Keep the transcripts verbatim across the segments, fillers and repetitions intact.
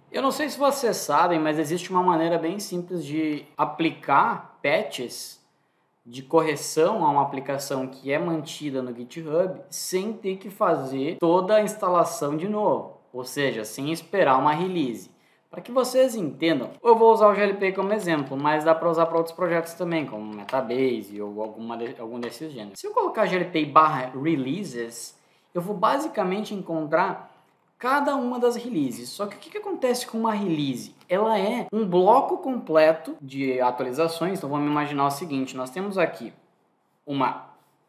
Eu não sei se vocês sabem, mas existe uma maneira bem simples de aplicar patches de correção a uma aplicação que é mantida no GitHub sem ter que fazer toda a instalação de novo, ou seja, sem esperar uma release. Para que vocês entendam, eu vou usar o G L P como exemplo, mas dá para usar para outros projetos também, como Metabase ou alguma de, algum desses gêneros. Se eu colocar G L P barra releases, eu vou basicamente encontrar cada uma das releases. Só que o que, que acontece com uma release? Ela é um bloco completo de atualizações. Então vamos imaginar o seguinte, nós temos aqui uma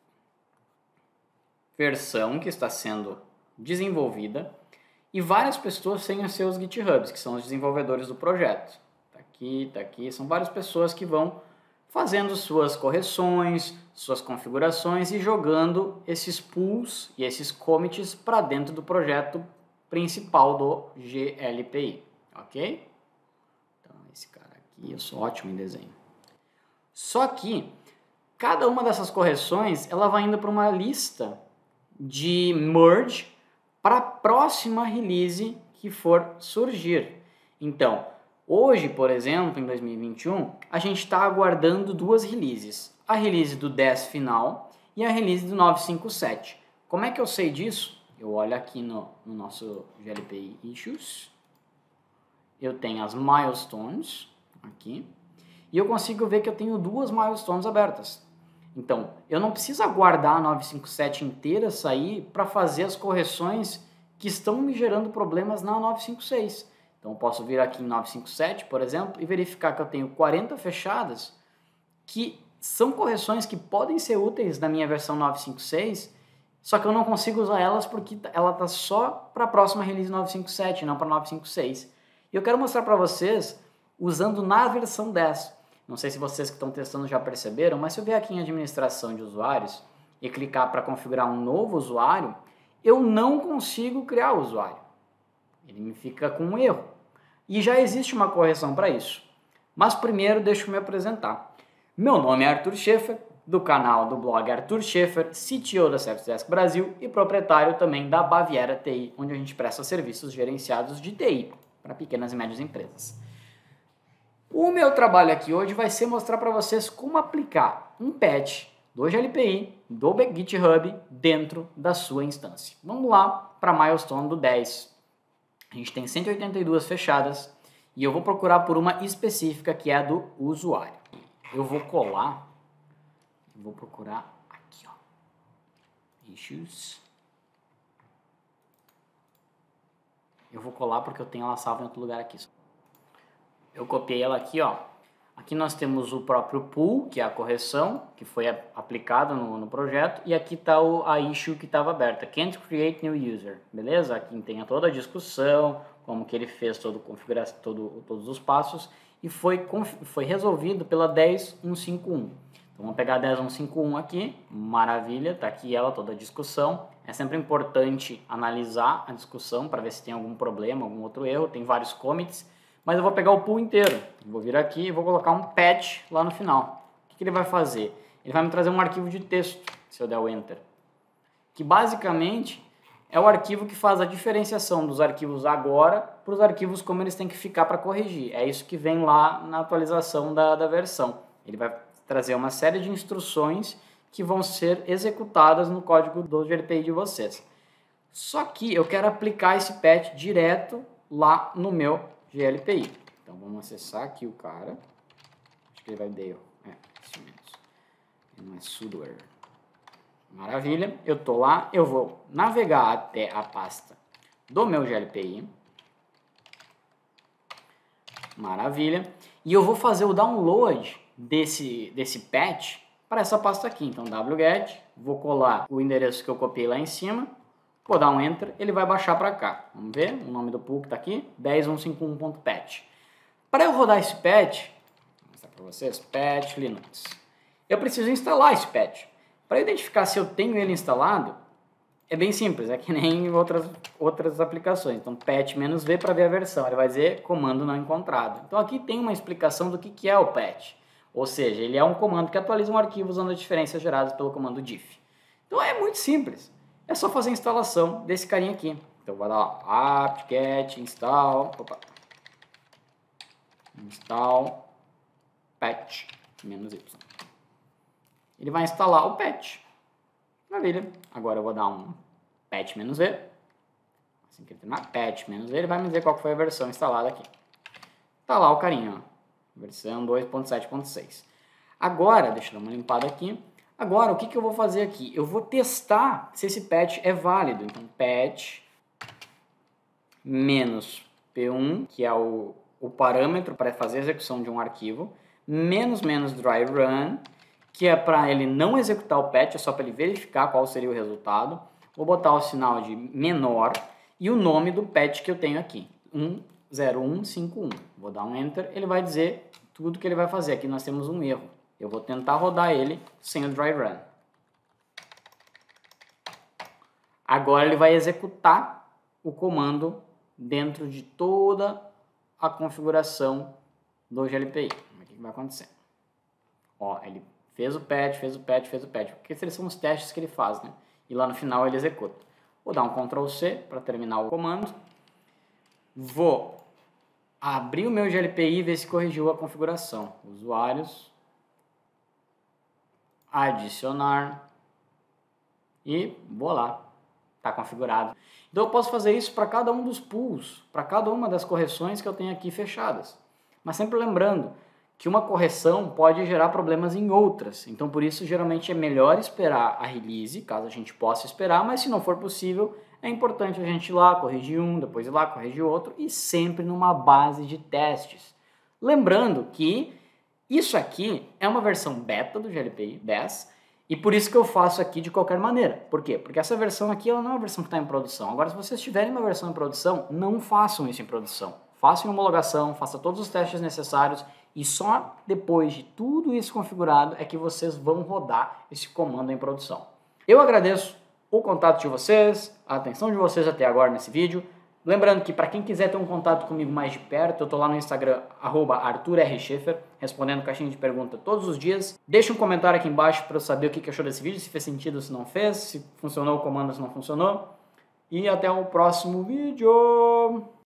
versão que está sendo desenvolvida e várias pessoas têm os seus GitHubs, que são os desenvolvedores do projeto. Tá aqui, tá aqui, são várias pessoas que vão fazendo suas correções, suas configurações e jogando esses pulls e esses commits para dentro do projeto principal do G L P I, ok? Então, esse cara aqui, eu sou ótimo em desenho. Só que cada uma dessas correções, ela vai indo para uma lista de merge para a próxima release que for surgir. Então, hoje, por exemplo, em dois mil e vinte e um, a gente está aguardando duas releases. A release do dez final e a release do nove cinco sete. Como é que eu sei disso? Eu olho aqui no, no nosso G L P I Issues, eu tenho as milestones aqui, e eu consigo ver que eu tenho duas milestones abertas. Então, eu não preciso aguardar a nove cinco sete inteira sair para fazer as correções que estão me gerando problemas na nove cinco seis. Então, eu posso vir aqui em nove cinco sete, por exemplo, e verificar que eu tenho quarenta fechadas, que são correções que podem ser úteis na minha versão nove cinco seis, só que eu não consigo usar elas porque ela está só para a próxima release nove cinco sete, não para nove cinco seis. E eu quero mostrar para vocês usando na versão dez. Não sei se vocês que estão testando já perceberam, mas se eu vier aqui em administração de usuários e clicar para configurar um novo usuário, eu não consigo criar o usuário. Ele me fica com um erro. E já existe uma correção para isso. Mas primeiro deixa eu me apresentar. Meu nome é Arthur Schaeffer, do canal do blog Arthur Schaeffer, C T O da Servicedesk Brasil e proprietário também da Baviera T I, onde a gente presta serviços gerenciados de T I para pequenas e médias empresas. O meu trabalho aqui hoje vai ser mostrar para vocês como aplicar um patch do G L P I, do GitHub, dentro da sua instância. Vamos lá para a milestone do dez. A gente tem cento e oitenta e duas fechadas e eu vou procurar por uma específica que é a do usuário. Eu vou colar, eu vou procurar aqui, ó, Issues. Eu vou colar porque eu tenho ela salva em outro lugar aqui. Eu copiei ela aqui, ó. Aqui nós temos o próprio pool, que é a correção, que foi aplicada no, no projeto. E aqui está a issue que estava aberta, Can't Create New User, beleza? Aqui tem toda a discussão, como que ele fez todo, configuração, todo, todos os passos. E foi, foi resolvido pela dez ponto cento e cinquenta e um. Então vamos pegar a dez ponto cento e cinquenta e um aqui, maravilha, está aqui ela, toda a discussão. É sempre importante analisar a discussão para ver se tem algum problema, algum outro erro. Tem vários commits. Mas eu vou pegar o pool inteiro, vou vir aqui e vou colocar um patch lá no final. O que, que ele vai fazer? Ele vai me trazer um arquivo de texto, se eu der o Enter, que basicamente é o arquivo que faz a diferenciação dos arquivos agora para os arquivos como eles têm que ficar para corrigir. É isso que vem lá na atualização da, da versão. Ele vai trazer uma série de instruções que vão ser executadas no código do G L P I de vocês. Só que eu quero aplicar esse patch direto lá no meu G L P I. Então vamos acessar aqui o cara. Acho que ele vai dar. É, isso mesmo. Ele não é sudoer. Maravilha. Eu tô lá. Eu vou navegar até a pasta do meu G L P I. Maravilha. E eu vou fazer o download desse, desse patch para essa pasta aqui. Então wget. Vou colar o endereço que eu copiei lá em cima. Vou dar um Enter, ele vai baixar para cá. Vamos ver, o nome do pool que está aqui, dez ponto cento e cinquenta e um ponto patch. Para eu rodar esse patch, vou mostrar para vocês, patch Linux. Eu preciso instalar esse patch. Para identificar se eu tenho ele instalado, é bem simples, é que nem outras, outras aplicações. Então, patch-v para ver a versão, ele vai dizer comando não encontrado. Então, aqui tem uma explicação do que, que é o patch. Ou seja, ele é um comando que atualiza um arquivo usando as diferenças geradas pelo comando diff. Então, é muito simples. É só fazer a instalação desse carinha aqui. Então, vai lá, apt-get install, opa, install patch menos y. Ele vai instalar o patch. Maravilha. Agora eu vou dar um patch menos v. Assim que ele terminar, patch menos v, ele vai me dizer qual foi a versão instalada aqui. Tá lá o carinha, ó. Versão dois ponto sete ponto seis. Agora, deixa eu dar uma limpada aqui. Agora, o que, que eu vou fazer aqui? Eu vou testar se esse patch é válido. Então, patch menos P um, que é o, o parâmetro para fazer a execução de um arquivo, menos menos dry run, que é para ele não executar o patch, é só para ele verificar qual seria o resultado. Vou botar o sinal de menor e o nome do patch que eu tenho aqui, um zero um cinco um. Vou dar um enter, ele vai dizer tudo que ele vai fazer. Aqui nós temos um erro. Eu vou tentar rodar ele sem o dry run. Agora ele vai executar o comando dentro de toda a configuração do G L P I. Vamos ver o que vai acontecer. Ó, ele fez o patch, fez o patch, fez o patch. Porque esses são os testes que ele faz, né? E lá no final ele executa. Vou dar um control C para terminar o comando. Vou abrir o meu G L P I e ver se corrigiu a configuração. Usuários. Adicionar. E vou lá. Está configurado. Então eu posso fazer isso para cada um dos pools, para cada uma das correções que eu tenho aqui fechadas. Mas sempre lembrando que uma correção pode gerar problemas em outras. Então por isso geralmente é melhor esperar a release, caso a gente possa esperar, mas se não for possível, é importante a gente ir lá, corrigir um, depois ir lá, corrigir outro, e sempre numa base de testes. Lembrando que isso aqui é uma versão beta do G L P I dez, e por isso que eu faço aqui de qualquer maneira. Por quê? Porque essa versão aqui ela não é uma versão que está em produção. Agora, se vocês tiverem uma versão em produção, não façam isso em produção. Façam homologação, façam todos os testes necessários, e só depois de tudo isso configurado é que vocês vão rodar esse comando em produção. Eu agradeço o contato de vocês, a atenção de vocês até agora nesse vídeo. Lembrando que para quem quiser ter um contato comigo mais de perto, eu estou lá no Instagram, arroba Arthur R. Scheffer, respondendo caixinha de pergunta todos os dias. Deixa um comentário aqui embaixo para eu saber o que achou desse vídeo, se fez sentido ou se não fez, se funcionou o comando ou se não funcionou. E até o próximo vídeo!